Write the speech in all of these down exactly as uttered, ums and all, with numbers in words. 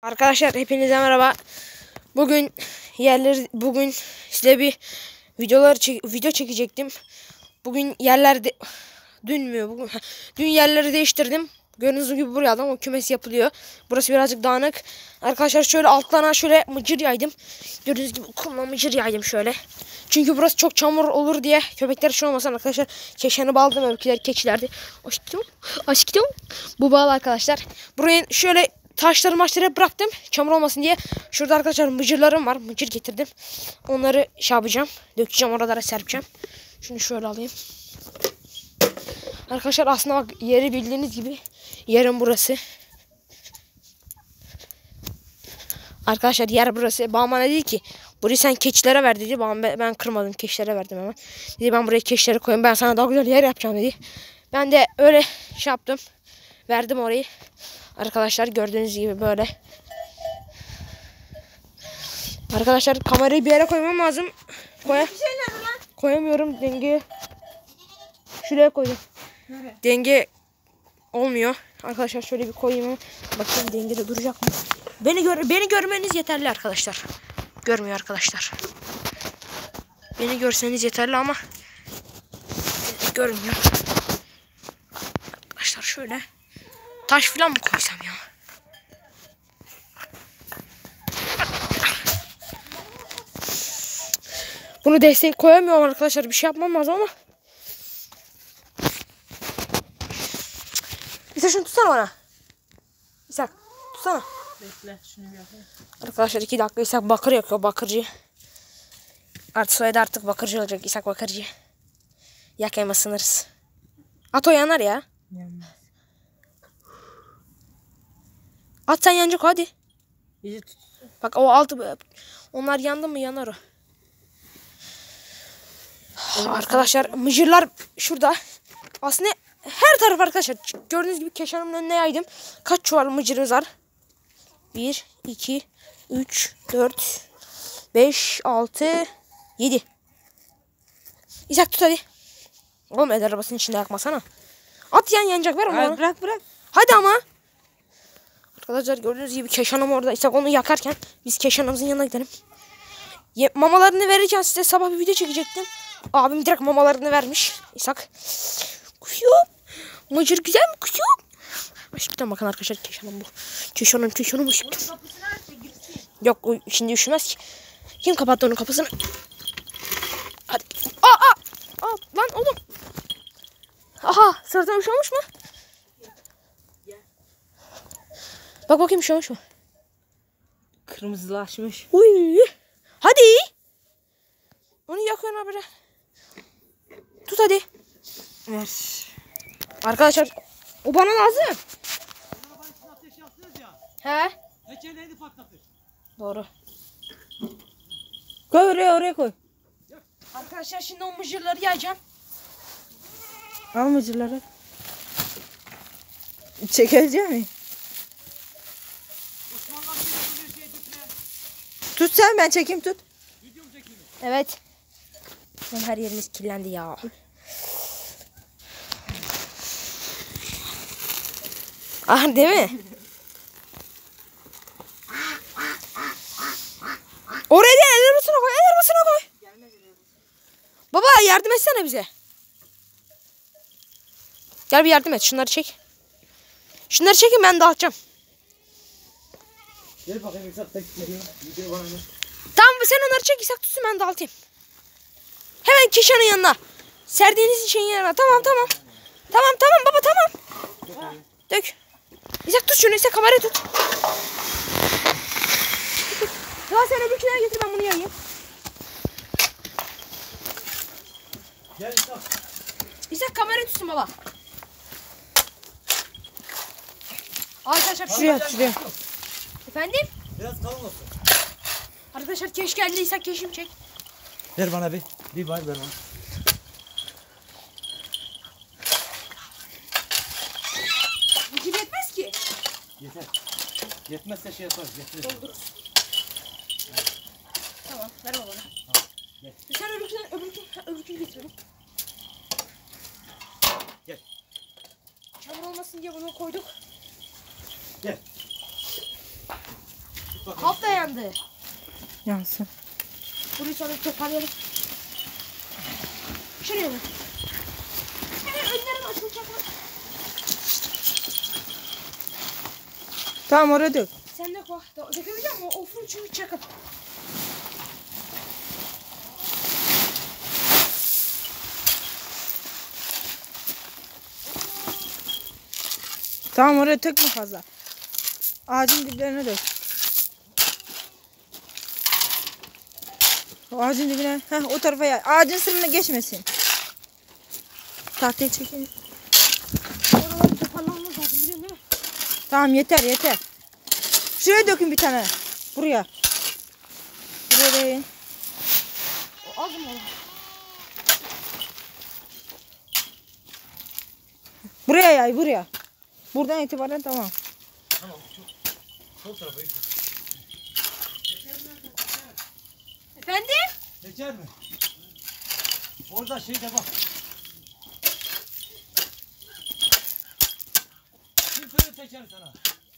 Arkadaşlar hepinize merhaba. Bugün yerleri bugün size bir videolar çek, video çekecektim. Bugün yerlerde dün mü bugün dün yerleri değiştirdim. Gördüğünüz gibi buraya adam o kümes yapılıyor. Burası birazcık dağınık. Arkadaşlar şöyle altlarına şöyle mıcır yaydım. Gördüğünüz gibi kumla mıcır yaydım şöyle. Çünkü burası çok çamur olur diye köpekler şey olmasın arkadaşlar. Keşanı baldım öbürkiler keçilerdi. Aşkım, aşkım. Bu bağlı arkadaşlar. Buraya şöyle taşları maçları bıraktım. Çamur olmasın diye. Şurada arkadaşlar mıcırlarım var. Mıcır getirdim. Onları şey yapacağım. Dökeceğim oralara serpeceğim. Şunu şöyle alayım. Arkadaşlar aslında bak yeri bildiğiniz gibi yerim burası. Arkadaşlar yer burası. Babam bana dedi ki burayı sen keçilere ver dedi. Babam ben kırmadım, keçilere verdim hemen. Dedi ben buraya keçilere koyayım, ben sana daha güzel yer yapacağım dedi. Ben de öyle şey yaptım. Verdim orayı. Arkadaşlar gördüğünüz gibi böyle. Arkadaşlar kamerayı bir yere koymam lazım. Koy Koyamıyorum denge. Şuraya koydum. Nereye? Denge olmuyor. Arkadaşlar şöyle bir koyayım. Bakayım dengede duracak mı? Beni gör beni görmeniz yeterli arkadaşlar. Görmüyor arkadaşlar. Beni görseniz yeterli ama görmüyor. Arkadaşlar şöyle taş falan mı koysam ya? Bunu destek koyamıyorum arkadaşlar. Bir şey yapmam lazım ama. İshak şunu tutsana bana. İshak tutsana. Bekle şunu yapayım. Arkadaşlar iki dakika İshak bakır yakıyor, bakırcı. Artık soyadı artık bakırcı olacak, İshak bakırcı. Yakayım ısınırız. At o yanar ya. Yanmaz. At sen yanacak hadi. İyi tut. Bak o altı onlar yandı mı yanar o. Arkadaşlar mıcırlar şurada. Aslında her taraf arkadaşlar. Gördüğünüz gibi keşanımın önüne yaydım. Kaç çuval mıcırımız var? bir, iki, üç, dört, beş, altı, yedi. İshak tut hadi. Oğlum el arabasının içinde yakmasana. At yan yanacak ver onu. Hayır, bırak bırak. Hadi ama. Arkadaşlar gördüğünüz gibi keşanım orada. İshak onu yakarken biz keşanımızın yanına gidelim. Mamalarını verirken size sabah bir video çekecektim. Abim direkt mamalarını vermiş. İshak. Kuşum. Mıcır güzel mi kuşum? Aşkım bakın arkadaşlar keşanım bu. Keşanım keşanım bu. Yok şimdi üşümez ki. Kim kapattı onun kapısını? Hadi. Aa, aa. Aa lan oğlum. Aha sırtına bir şey olmuş mu? Bak bakayım bir şey olmuş mu? Kırmızılaşmış. Uy. Hadi. Onu yakıyorsun abi. Tut hadi. Ver. Arkadaşlar o bana lazım. He? Tekerleğini patlatır. Doğru. Koy oraya oraya koy. Arkadaşlar şimdi o mıcırları yayacağım. Al mıcırları. Çekeceğim mi? Tut sen, ben çekeyim, tut. Evet. Lan her yerimiz kirlendi ya. Ah değil mi? Oraya değil, el arabasına koy, el arabasına koy. Baba yardım etsene bize. Gel bir yardım et, şunları çek. Şunları çekin, ben dağıtacağım. Gel bakayım İshak tek gidiyor. Gidiyor bana ne? Tamam sen onları çek, İshak tutsun, ben dağıtayım. Hemen keşanın yanına. Serdiğiniz şeyin yanına. Tamam tamam. Tamam tamam baba tamam. Dök. İshak tut şunu, İshak kamerayı tut. Daha sen öbürküleri getir, ben bunu yayayım. Gel İshak. İshak kamerayı tutsun baba. Arkadaşlar şuraya at şuraya. Efendim? Biraz kalın olsun. Arkadaşlar keş geldi, İshak keşim çek. Ver bana bir. Bir var ver bana. Bu gibi yetmez ki. Yeter. Yetmezse şey yaparız. Getiririz. Tamam ver bana. Gel. Sen öbürküleri öbürküleri öbürküleri getirelim. Gel. Çamur olmasın diye bunu koyduk. Gel. Kap da yandı. Yansın. Burayı sonra toparlayalım. Şuraya bak. Hemen önlerim açılacak. Tamam oraya dök. Sen de bak. Dökebileceğim mi? O full çünkü çakıl. Tamam oraya tökme fazla. Ağacın diplerine dök. O ağacın dibine. Heh, o tarafa yay. Ağacın sırrına geçmesin. Tahtayı çekin. Oraları toparlamamız lazım biliyorsun değil mi? Tamam yeter yeter. Şuraya dökün bir tane. Buraya. Buraya değil. O az mı olur? Buraya yay buraya. Buradan itibaren tamam. Tamam. Şu sol tarafa Yusuf. Efendim? Teker mi? Orada şey de bak. Kim söyledi tekeri sana?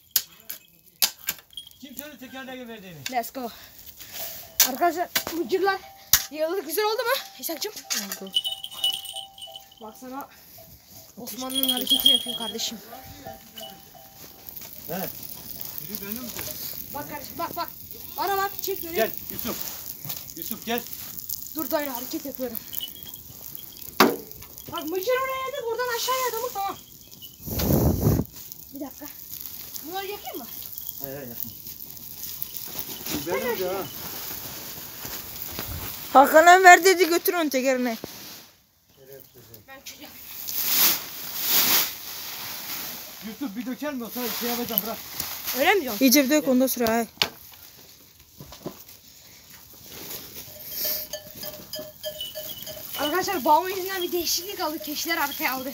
Kim söyledi tekerleği verdiğini? Let's go. Arkadaşlar mıcırlar yağları güzel oldu mu? İshak'cığım. Oldu. Baksana Osmanlı'nın hareketini yapıyor kardeşim. Evet. Biri benim mi? Bak kardeşim bak bak. Bana bak çek beni. Gel Yusuf. Yusuf gel. Dur dayı hareket yapıyorum. Bak mıcır oraya yedik buradan aşağıya adamı tamam. Bir dakika. Bunları yakayım mı? Hayır hayır yapma. Bu benim de ha. Hakan'a ver dedi götür onu tekerine. Ben çözeceğim. Yusuf bir döker mi? Sonra şey yapacağım bırak. Öyle mi diyorsun? İyice bir dök ondan sonra ay. Arkadaşlar babamın yüzünden bir değişiklik aldı. Keçiler arkaya aldı.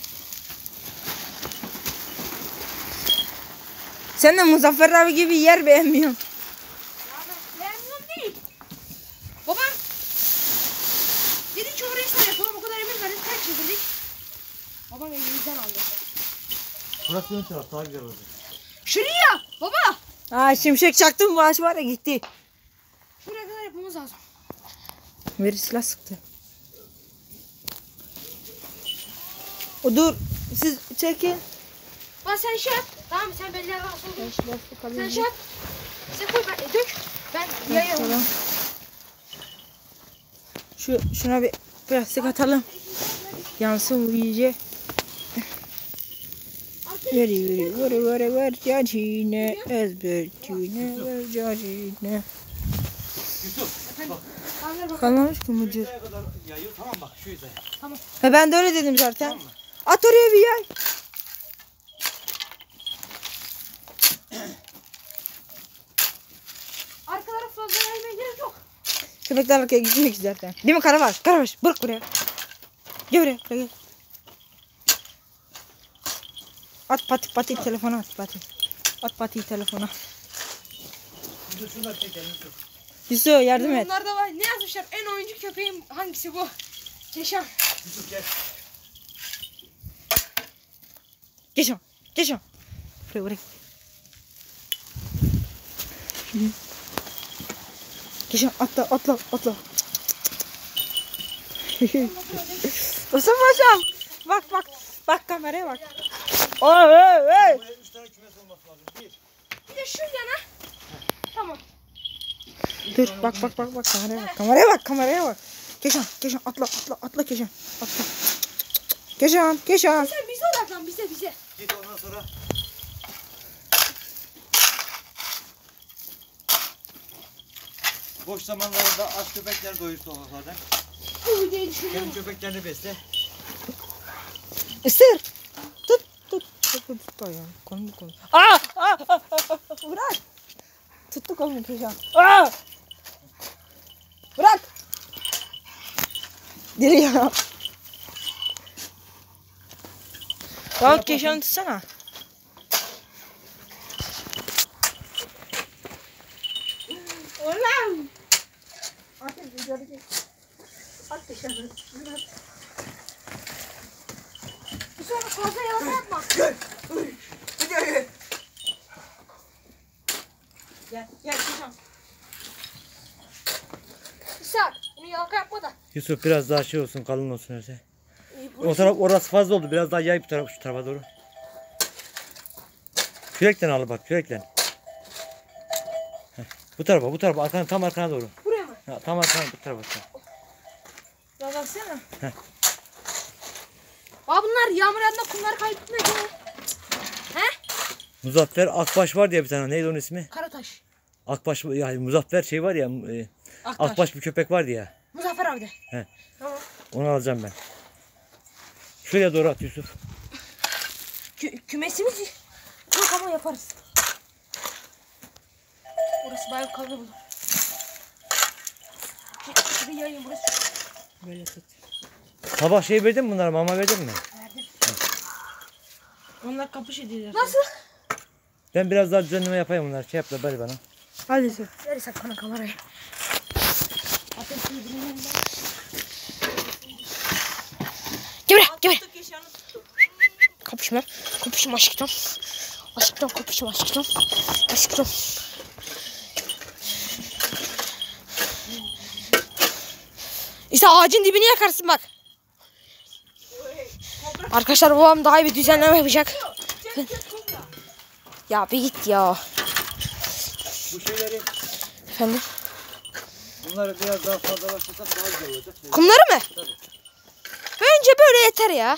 Sen de Muzaffer abi gibi yer beğenmiyorsun. Ya ben memnun değil. Babam dedi ki orayı sen yapalım. O kadar emin verdim. Kaç çizildik. Babam elimizden aldı. Burası ön taraf daha güzel olacak. Şuraya baba. Aa şimşek çaktım bu ağaç var ya gitti. Şuraya kadar yapmamız lazım. Veri silah sıktı. O dur siz çekin. Bak sen şey yap. Tamam sen belli yerden sonra. Sen şey yap. Sen koy ben e, dök. Ben yayarım. Tamam. Şu şuna bir plastik atalım. Yansın bu iyice. Veri veri veri veri ver cacine ezbercine ver cacine. Yusuf bak. Kaldır bak. Kalmamış ki mıcır. Şuraya kadar yayıyor tamam bak şu yüzeye. Tamam. Ha ben de öyle dedim zaten. Tamam mı? At oraya bir yay. Arkalara fazla yaymaya gerek yok. Köpekler arkaya gitmiyor ki zaten. Değil mi Karabaş? Karabaş bırak buraya. Gel buraya. Gel. At pati pati telefona at pati. At pati telefona. Yusuf şunları çekelim Yusuf. Yusuf yardım et. Bunlar da var. Ne yazmışlar? En oyuncu köpeğim hangisi bu? Keşan. Yusuf gel. Geç on. Geç on. Buraya buraya. Geç on. Atla atla atla. Mustafa Paşam. Bak bak. Bak kameraya bak. Oy oy oy. Buraya üç tane kümes olması lazım. Bir. Bir de şu yana. Tamam. Dur bak bak bak bak kameraya bak. Kameraya bak kameraya bak. Keşan Keşan atla atla atla Keşan. Atla. Keşan Keşan. Sen bize odaklan bize bize. Git ondan sonra. Boş zamanlarında aç köpekler doyur sokaklarda. Bu videoyu düşünüyorum. Kendi köpeklerini besle. Isır. Tut tut. Tut tut tut ayağını. Kolunu kolunu. Aa, aa, aa, aa, bırak. Tuttu kolunu Keşan. Aa. Bırak. Deli ya. Bak Keşan'ı tutsana. Ulan. Bir sonra fazla yalaka yapma. Gel. Gel Keşan. İshak bunu yalaka yapma da. Yusuf biraz daha şey olsun, kalın olsun öyle. Ee, O taraf orası fazla oldu. Biraz daha yay bu taraf, şu tarafa doğru. Kürekten al bak, kürekten. Heh, bu tarafa, bu tarafa, arkana, tam arkana doğru. Buraya mı? Ha, tam arkana, bu tarafa. Biraz baksana. Aa bunlar yağmur yağdığında kumlar kaybetmiyor. He? Muzaffer Akbaş var diye bir tane. Neydi onun ismi? Karataş. Akbaş, yani Muzaffer şey var ya. E, Aktaş. Akbaş bir köpek vardı ya. Muzaffer abi de. He. Tamam. Onu alacağım ben. Şuraya doğru at Yusuf. Kü kümesimiz yok ama yaparız. Orası bayağı kalın olur. Şurayı yayayım burası. Böyle tut. Sabah şey verdin mi bunlara? Mama verdin mi? Verdim. Onlar kapış ediyorlar. Nasıl? Ben biraz daha düzenleme yapayım bunlar. Şey yap da ver bana. Hadi Yusuf. Ver İshak bana kamerayı. Ateşi yedirin Gel buraya, gel buraya. Keşan'ı tuttuk. Kapışma. Kapışma aşkım. Aşkım kapışma aşkım. Aşkım. İşte ağacın dibini yakarsın bak. Arkadaşlar babam daha iyi bir düzenleme yapacak. Ya bir git ya. Bu şeyleri, Efendim. bunları biraz daha fazlalaştırsak daha güzel olacak. Kumları mı? Tabii. Bence böyle yeter ya.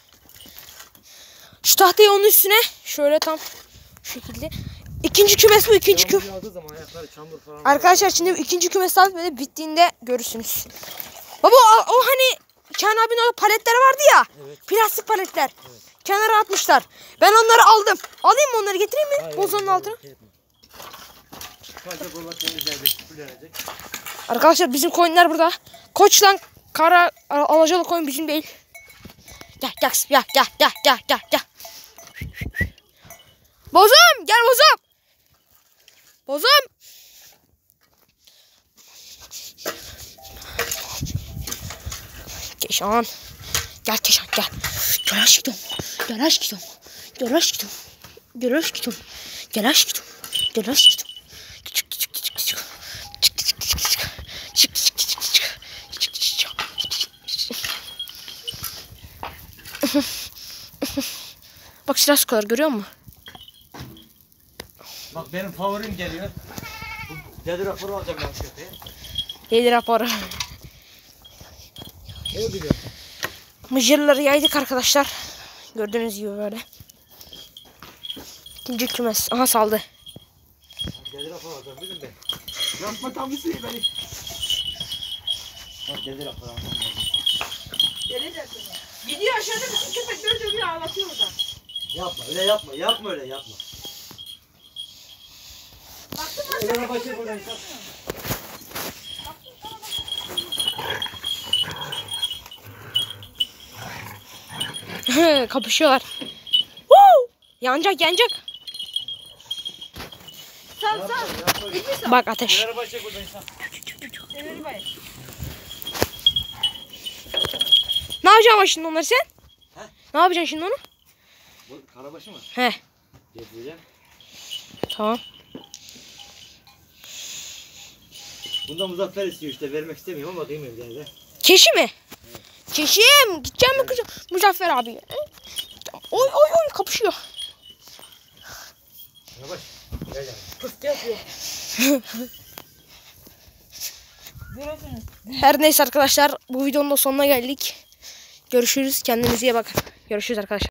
Şu tahtayı onun üstüne şöyle tam şu şekilde. İkinci kümes bu ikinci kümes. Yağmur yağdığı zaman ayakları çamur falan. Arkadaşlar şimdi ikinci kümes alıp böyle bittiğinde görürsünüz. Baba o, o hani Kenan abinin orada paletleri vardı ya. Evet. Plastik paletler. Kenara atmışlar. Ben onları aldım. Alayım mı onları getireyim mi? Hayır, Bozonun hayır, altına. şey yapma. Sadece buralar temizlenecek, süpürlenecek. Arkadaşlar bizim koyunlar burada. Koçlan kara alacalı koyun bizim değil. Gel gel gel gel gel gel gel gel. Bozum gel bozum. Bozum. Keşan. Gel Keşan gel. Gel aşkım. Gel aşkım. Gel aşkım. Gel aşkım. Gel aşkım. Gel aşkım. Çık çık çık çık. Çık çık çık çık. Çık çık çık çık. Çık çık çık. Bak silah sıkıyorlar görüyor musun? Bak benim favorim geliyor. Bu dedi raporu alacağım ben köpeğe. Yedi raporu. Ne biliyor? Mıcırları yaydık arkadaşlar. Gördüğünüz gibi böyle. İkinci kümes. Aha saldı. Dedi raporu alacağım bilin ben. Yapma tam bir şey beni. Bak dedi raporu alacağım. Gidiyor aşağıda bütün köpekleri dövüyor ağlatıyor orada. Yapma öyle yapma yapma öyle yapma. Baktın mı? Öyle başlayıp oradan yap. Kapışıyorlar. Woo! Yanacak yanacak. Sal sal. Bak ateş. Öyle başlayıp oradan yap. Demir Bey. Ne yapacaksın şimdi onları sen? He? Ne yapacaksın şimdi onu? Bu karabaşı mı? He. Getireceğim. Tamam. Bundan Muzaffer istiyor işte vermek istemiyorum ama kıymayayım gene de. Keşi mi? Keşim. Gideceğim mi kızım? Muzaffer abi. Oy oy oy kapışıyor. Karabaş. Gel gel. Pıstı yapıyor. Görüyorsunuz. Her neyse arkadaşlar bu videonun da sonuna geldik. Görüşürüz. Kendinize iyi bakın. Görüşürüz arkadaşlar.